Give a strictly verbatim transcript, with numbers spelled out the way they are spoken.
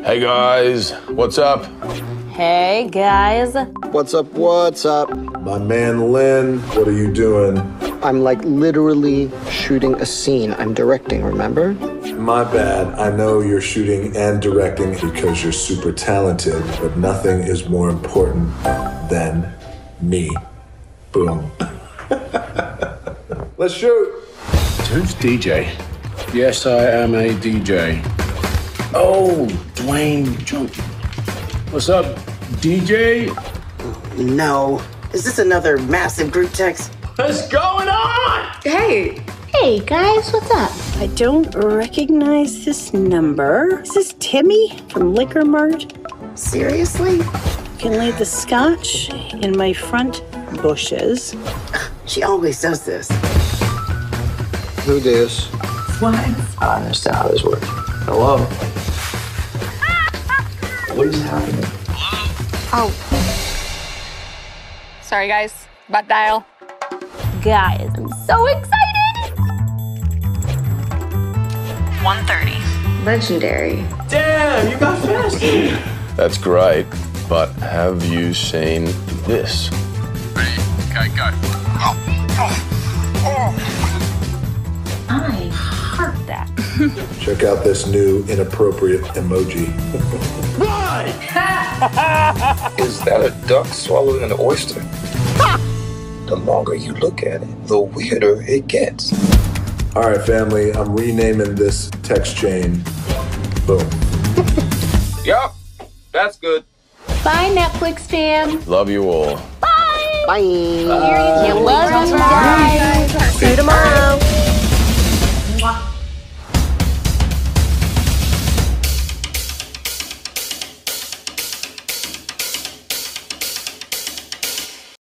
Hey guys, what's up? Hey guys. What's up, what's up? My man Lynn, what are you doing? I'm like literally shooting a scene. I'm directing, remember? My bad. I know you're shooting and directing because you're super talented, but nothing is more important than me. Boom. Let's shoot. Who's D J? Yes, I am a D J. Oh, Dwayne Johnson. What's up, D J? No. Is this another massive group text? What's going on? Hey. Hey guys, what's up? I don't recognize this number. Is this Timmy from Liquor Mart? Seriously? Can lay the scotch in my front bushes. She always does this. Who dis? What? I understand how this works. Hello? What is happening? Oh. Sorry, guys. Butt dial. Guys, I'm so excited! one thirty. Legendary. Damn, you got fast. That's great, but have you seen this? Ready? Okay, go. I heart that. Check out this new inappropriate emoji. Is that a duck swallowing an oyster? The longer you look at it, the weirder it gets. All right, family, I'm renaming this text chain. Boom. Yup, that's good. Bye, Netflix fam. Love you all. Bye. Bye. Love you guys. See you tomorrow.